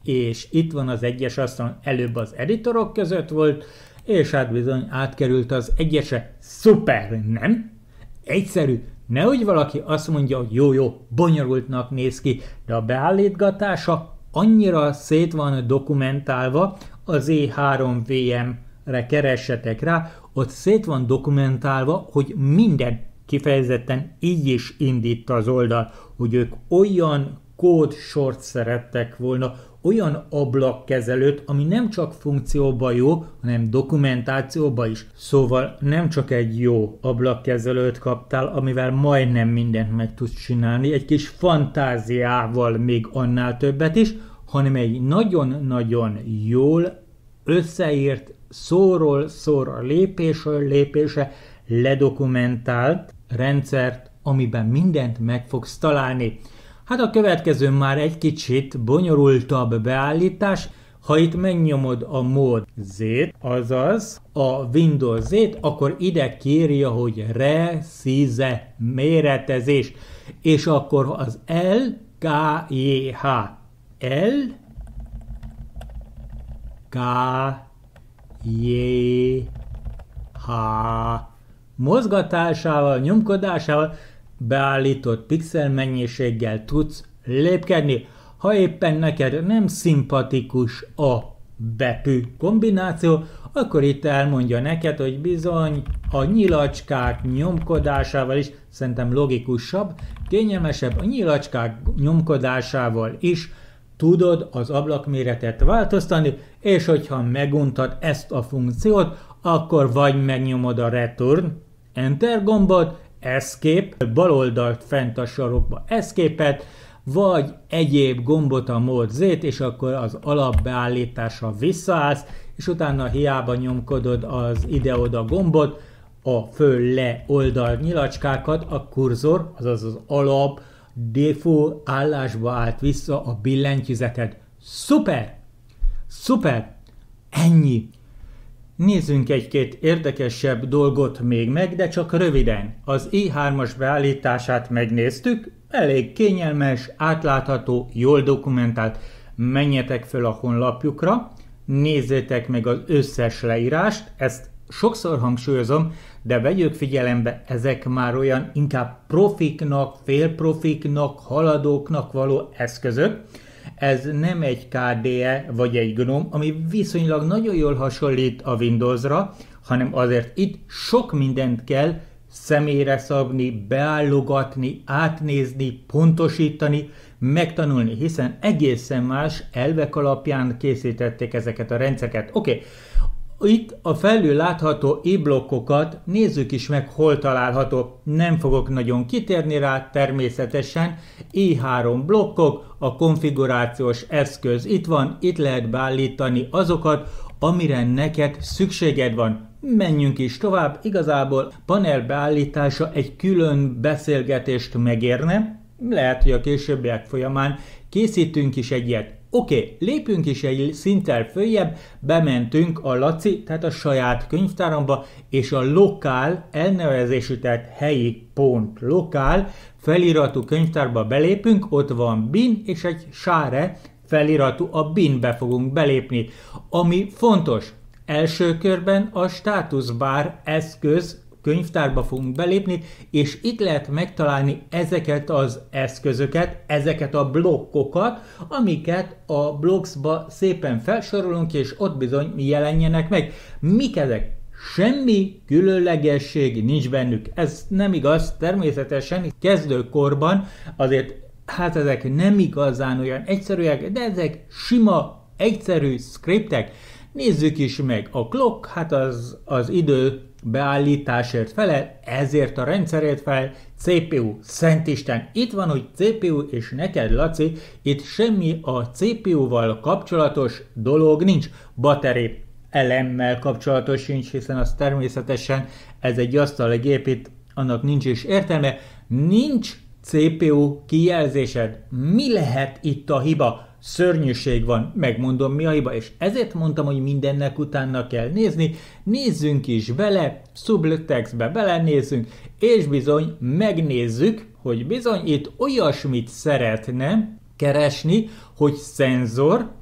és itt van az egyes asztalon, előbb az editorok között volt, és hát bizony átkerült az egyesre. Szuper, nem? Egyszerű. Nehogy valaki azt mondja, hogy jó-jó, bonyolultnak néz ki, de a beállítgatása annyira szét van dokumentálva, az E három V M-re keressetek rá, ott szét van dokumentálva, hogy minden kifejezetten így is indít az oldal, hogy ők olyan kódsort szerettek volna, olyan ablakkezelőt, ami nem csak funkcióban jó, hanem dokumentációban is. Szóval nem csak egy jó ablakkezelőt kaptál, amivel majdnem mindent meg tudsz csinálni, egy kis fantáziával még annál többet is, hanem egy nagyon-nagyon jól összeírt, szóról szóra, lépésről lépésre ledokumentált rendszert, amiben mindent meg fogsz találni. Hát a következő már egy kicsit bonyolultabb beállítás. Ha itt megnyomod a mód Z-t, azaz a Windows Z-t, akkor ide kírja, hogy Resize méretezés, és akkor az L K J H L K J H mozgatásával, nyomkodásával beállított pixel mennyiséggel tudsz lépkedni. Ha éppen neked nem szimpatikus a betű kombináció, akkor itt elmondja neked, hogy bizony a nyilacskák nyomkodásával is, szerintem logikusabb, kényelmesebb, a nyilacskák nyomkodásával is tudod az ablakméretet változtatni, és hogyha meguntad ezt a funkciót, akkor vagy megnyomod a Return, Enter gombot, Escape, bal oldalt fent a sarokba Escape-et, vagy egyéb gombot a mód Z-t, és akkor az alapbeállításra visszaállsz, és utána hiába nyomkodod az ide-oda gombot, a föl-le oldal nyilacskákat, a kurzor, azaz az alap default állásba állt vissza a billentyűzeted. Szuper! Szuper! Ennyi! Nézzünk egy-két érdekesebb dolgot még meg, de csak röviden. Az i hármas beállítását megnéztük, elég kényelmes, átlátható, jól dokumentált. Menjetek föl a honlapjukra, nézzétek meg az összes leírást, ezt sokszor hangsúlyozom, de vegyük figyelembe, ezek már olyan inkább profiknak, félprofiknak, haladóknak való eszközök. Ez nem egy ká dé e vagy egy GNOME, ami viszonylag nagyon jól hasonlít a Windowsra, hanem azért itt sok mindent kell személyre szabni, beállogatni, átnézni, pontosítani, megtanulni, hiszen egészen más elvek alapján készítették ezeket a rendszereket. Oké, okay. Itt a felül látható i-blokkokat nézzük is meg, hol található. Nem fogok nagyon kitérni rá, természetesen i három blokkok, a konfigurációs eszköz itt van, itt lehet beállítani azokat, amire neked szükséged van. Menjünk is tovább, igazából panel beállítása egy külön beszélgetést megérne, lehet, hogy a későbbiek folyamán készítünk is egy ilyet. Oké, okay, lépünk is egy szinttel följebb, bementünk a Laci, tehát a saját könyvtáramba, és a lokál elnevezésű, tehát helyi pont lokál feliratú könyvtárba belépünk, ott van bin, és egy sáre feliratú, a binbe fogunk belépni. Ami fontos, első körben a státuszbár eszköz könyvtárba fogunk belépni, és itt lehet megtalálni ezeket az eszközöket, ezeket a blokkokat, amiket a blogsba szépen felsorolunk, és ott bizony jelenjenek meg. Mik ezek? Semmi különlegesség nincs bennük. Ez nem igaz, természetesen kezdőkorban azért hát ezek nem igazán olyan egyszerűek, de ezek sima, egyszerű scriptek. Nézzük is meg. A clock, hát az, az idő beállításért felel, ezért a rendszerért felel, cé pé u, Szentisten. Itt van, hogy cé pé u, és neked, Laci, itt semmi a cé pé u-val kapcsolatos dolog nincs. Battery elemmel kapcsolatos sincs, hiszen az természetesen ez egy asztali gép, itt annak nincs is értelme. Nincs cé pé u kijelzésed. Mi lehet itt a hiba? Szörnyűség van, megmondom mi a hiba, és ezért mondtam, hogy mindennek utána kell nézni. Nézzünk is bele, subtextbe belenézzünk, és bizony megnézzük, hogy bizony itt olyasmit szeretne keresni, hogy szenzor,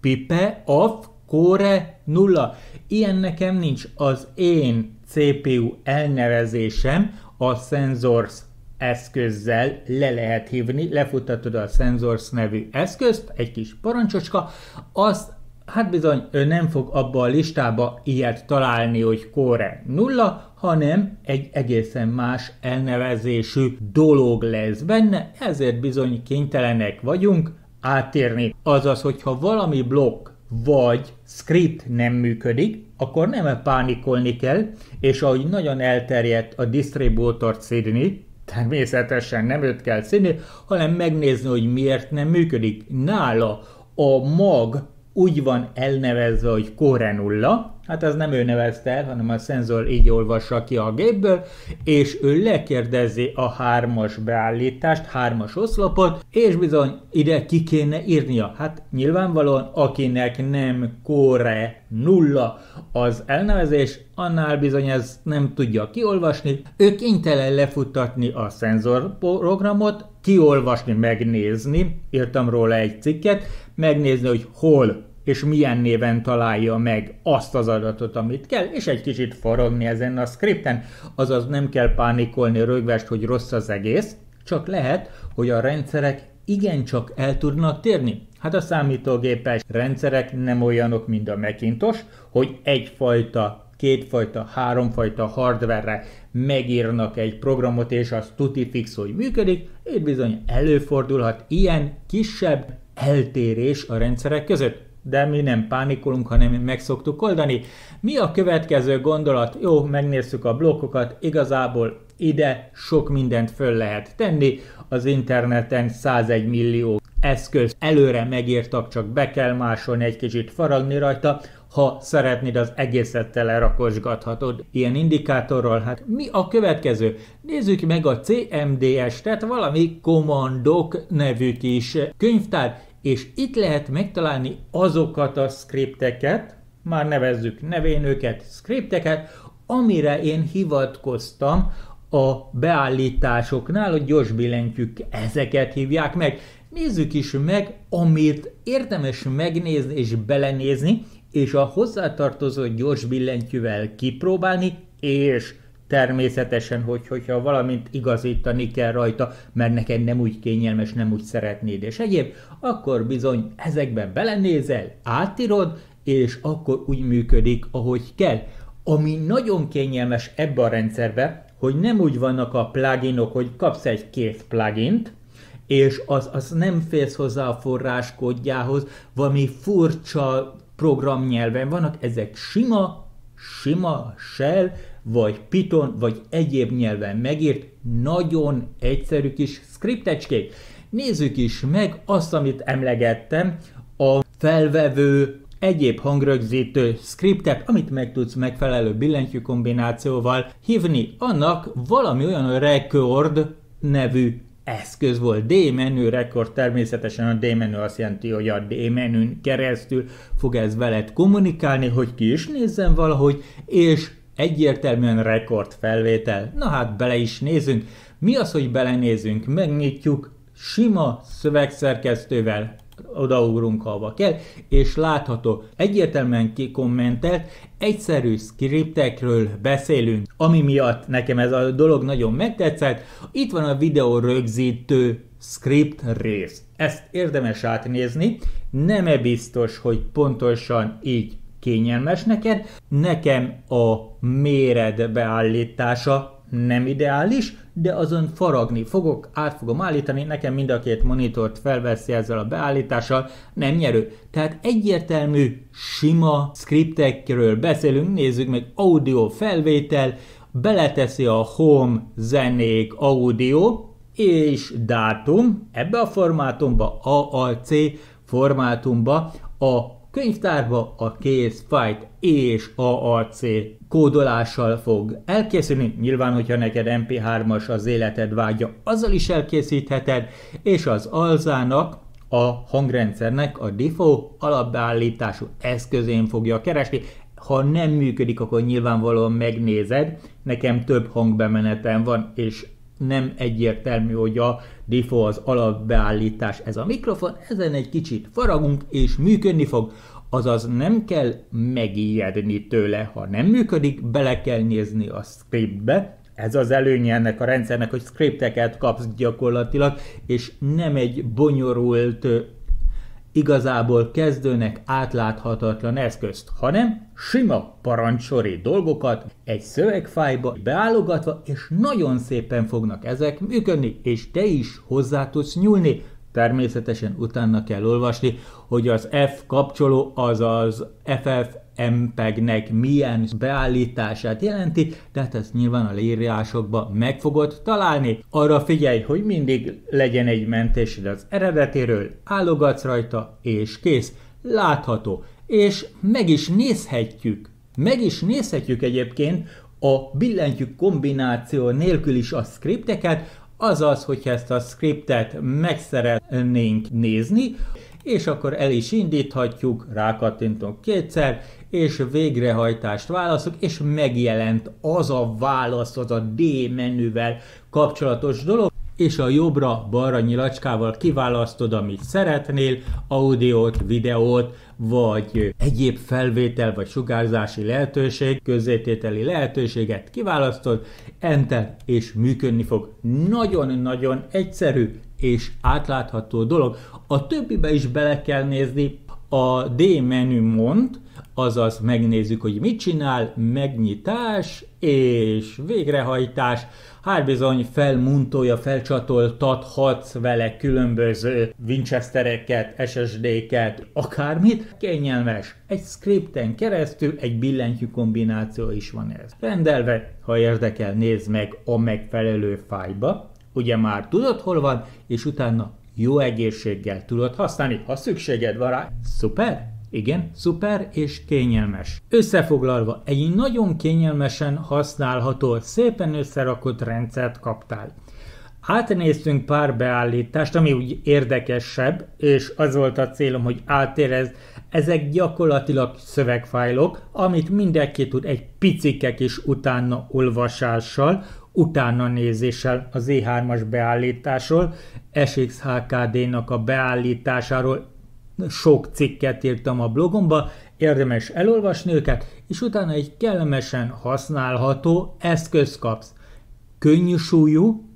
pipe off core nulla. Ilyen nekem nincs. Az én cé pé u elnevezésem a Sensors eszközzel le lehet hívni, lefuttatod a Sensors nevű eszközt, egy kis parancsocska, azt hát bizony ő nem fog abba a listába ilyet találni, hogy Core nulla, hanem egy egészen más elnevezésű dolog lesz benne, ezért bizony kénytelenek vagyunk átérni. Azaz, hogyha valami blokk vagy script nem működik, akkor nem pánikolni kell, és ahogy nagyon elterjedt a disztribútort szidni, természetesen nem őt kell szidni, hanem megnézni, hogy miért nem működik. Nála a mag úgy van elnevezve, hogy Core nulla, hát az nem ő nevezte el, hanem a szenzor így olvassa ki a gépből, és ő lekérdezi a hármas beállítást, hármas oszlopot, és bizony ide ki kéne írnia. Hát nyilvánvalóan, akinek nem Core nulla az elnevezés, annál bizony ez nem tudja kiolvasni. Ő kénytelen lefuttatni a szenzor programot, kiolvasni, megnézni, írtam róla egy cikket, megnézni, hogy hol és milyen néven találja meg azt az adatot, amit kell, és egy kicsit forogni ezen a scripten, azaz nem kell pánikolni rögvest, hogy rossz az egész, csak lehet, hogy a rendszerek igencsak el tudnak térni. Hát a számítógépes rendszerek nem olyanok, mint a Macintosh, hogy egyfajta, kétfajta, háromfajta hardware-re megírnak egy programot, és az tuti fix, hogy működik, itt bizony előfordulhat ilyen kisebb eltérés a rendszerek között. De mi nem pánikolunk, hanem meg szoktuk oldani. Mi a következő gondolat? Jó, megnézzük a blokkokat, igazából ide sok mindent föl lehet tenni. Az interneten százegy millió eszköz előre megírtak, csak be kell másolni, egy kicsit faragni rajta. Ha szeretnéd, az egészet telerakosgathatod ilyen indikátorral. Hát mi a következő? Nézzük meg a cé em dé es, tehát valami Commandok nevű kis könyvtár, és itt lehet megtalálni azokat a scripteket, már nevezzük nevén őket, scripteket, amire én hivatkoztam a beállításoknál, a gyors billentyűk, ezeket hívják meg. Nézzük is meg, amit érdemes megnézni és belenézni, és a hozzátartozó gyors billentyűvel kipróbálni, és természetesen, hogy, hogyha valamint igazítani kell rajta, mert neked nem úgy kényelmes, nem úgy szeretnéd, és egyéb, akkor bizony ezekben belenézel, átírod, és akkor úgy működik, ahogy kell. Ami nagyon kényelmes ebbe a rendszerbe, hogy nem úgy vannak a pluginok, hogy kapsz egy két plugint, és az, az nem férsz hozzá a forráskódjához, valami furcsa programnyelven vannak, ezek sima, sima shell, vagy Python, vagy egyéb nyelven megírt, nagyon egyszerű kis scriptecskék. Nézzük is meg azt, amit emlegettem, a felvevő egyéb hangrögzítő scriptet, amit meg tudsz megfelelő billentyű kombinációval hívni. Annak valami olyan record nevű eszköz volt. D-menü record, természetesen a D-menü azt jelenti, hogy a D-menün keresztül fog ez veled kommunikálni, hogy ki is nézzen valahogy, és egyértelműen rekord felvétel. Na hát bele is nézünk. Mi az, hogy belenézünk? Megnyitjuk sima szövegszerkesztővel, odaugrunk, ahova kell, és látható, egyértelműen kikommentelt, egyszerű scriptekről beszélünk, ami miatt nekem ez a dolog nagyon megtetszett. Itt van a videó rögzítő script rész. Ezt érdemes átnézni, nem-e biztos, hogy pontosan így kényelmes neked. Nekem a méret beállítása nem ideális, de azon faragni fogok, át fogom állítani, nekem mind a két monitort felveszi ezzel a beállítással, nem nyerő. Tehát egyértelmű, sima scriptekről beszélünk, nézzük meg, audio felvétel, beleteszi a home, zenék, audio és dátum, ebbe a formátumba, á á cé formátumba, a könyvtárba a case file és á á cé kódolással fog elkészülni. Nyilván, hogyha neked em pé hármas az életed vágya, azzal is elkészítheted, és az alzának, a hangrendszernek a default alapbeállítású eszközén fogja keresni. Ha nem működik, akkor nyilvánvalóan megnézed, nekem több hangbemenetem van, és nem egyértelmű, hogy a default az alapbeállítás ez a mikrofon, ezen egy kicsit faragunk és működni fog, azaz nem kell megijedni tőle, ha nem működik, bele kell nézni a scriptbe. Ez az előnye ennek a rendszernek, hogy scripteket kapsz gyakorlatilag, és nem egy bonyolult, igazából kezdőnek átláthatatlan eszközt, hanem sima parancsori dolgokat egy szövegfájlba beállogatva, és nagyon szépen fognak ezek működni, és te is hozzá tudsz nyúlni. Természetesen utána kell olvasni, hogy az F kapcsoló, azaz ef ef empeg-nek milyen beállítását jelenti, tehát ezt nyilván a leírásokban meg fogod találni. Arra figyelj, hogy mindig legyen egy mentésed az eredetéről, állogatsz rajta, és kész, látható. És meg is nézhetjük, meg is nézhetjük egyébként a billentyű kombináció nélkül is a scripteket, azaz, hogyha ezt a scriptet meg szeretnénk nézni, és akkor el is indíthatjuk, rákattintunk kétszer, és végrehajtást válaszok, és megjelent az a válasz, az a D menüvel kapcsolatos dolog, és a jobbra-balra nyilacskával kiválasztod, amit szeretnél, audiót, videót, vagy egyéb felvétel, vagy sugárzási lehetőség, közzétételi lehetőséget kiválasztod, enter, és működni fog. Nagyon-nagyon egyszerű és átlátható dolog. A többibe is bele kell nézni, a D menü mond, azaz megnézzük, hogy mit csinál, megnyitás és végrehajtás. Hát bizony felmuntolja, felcsatoltathatsz vele különböző Winchestereket, es es dé-ket, akármit. Kényelmes. Egy scripten keresztül egy billentyű kombináció is van ez. Rendelve, ha érdekel, nézd meg a megfelelő fájlba. Ugye már tudod, hol van, és utána jó egészséggel tudod használni, ha szükséged van rá. Szuper? Igen, szuper és kényelmes. Összefoglalva, egy nagyon kényelmesen használható, szépen összerakott rendszert kaptál. Átnéztünk pár beállítást, ami úgy érdekesebb, és az volt a célom, hogy átérezd, ezek gyakorlatilag szövegfájlok, amit mindenki tud egy picike kis utána olvasással, utána nézéssel az E hármas beállításról, es iksz há ká dé-nak a beállításáról sok cikket írtam a blogomba, érdemes elolvasni őket, és utána egy kellemesen használható eszköz kapsz. Könnyű súlyú,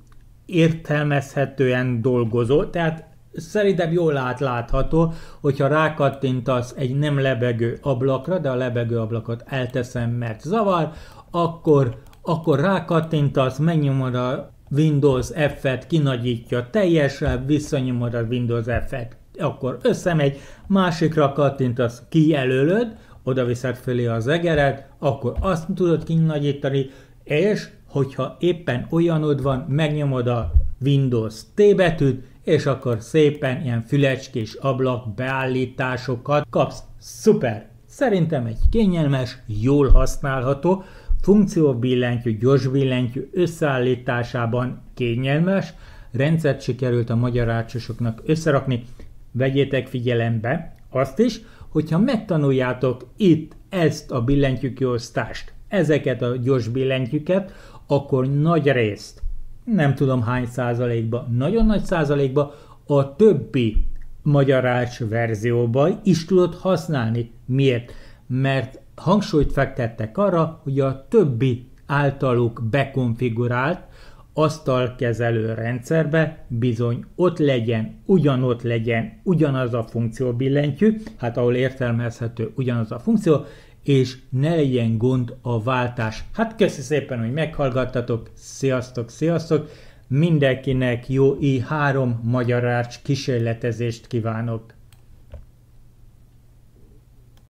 értelmezhetően dolgozó, tehát szerintem jól átlátható, hogyha rákattintasz egy nem lebegő ablakra, de a lebegő ablakot elteszem, mert zavar, akkor, akkor rákattintasz, megnyomod a Windows F-et, kinagyítja teljesen, visszanyomod a Windows F-et, akkor összemegy, másikra kattintasz, kijelölöd, oda viszed fölé az egeret, akkor azt tudod kinagyítani, és hogyha éppen olyanod van, megnyomod a Windows T betűt, és akkor szépen ilyen fülecskés ablak beállításokat kapsz. Szuper! Szerintem egy kényelmes, jól használható, funkcióbillentyű, gyors billentyű összeállításában kényelmes, rendszert sikerült a magyar ácsosoknak összerakni. Vegyétek figyelembe azt is, hogyha megtanuljátok itt ezt a billentyűkiosztást, ezeket a gyors billentyűket, akkor nagy részt, nem tudom hány százalékba, nagyon nagy százalékba a többi magyar ács verzióban is tudod használni. Miért? Mert hangsúlyt fektettek arra, hogy a többi általuk bekonfigurált asztalkezelő rendszerbe bizony ott legyen, ugyanott legyen ugyanaz a funkció billentyű, hát ahol értelmezhető ugyanaz a funkció, és ne legyen gond a váltás. Hát köszi szépen, hogy meghallgattatok, sziasztok, sziasztok, mindenkinek jó i három magyar ács kísérletezést kívánok!